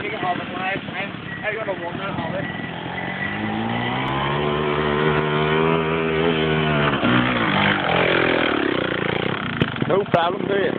you can hold it live. I'm going to wonder how it. No problem, do you?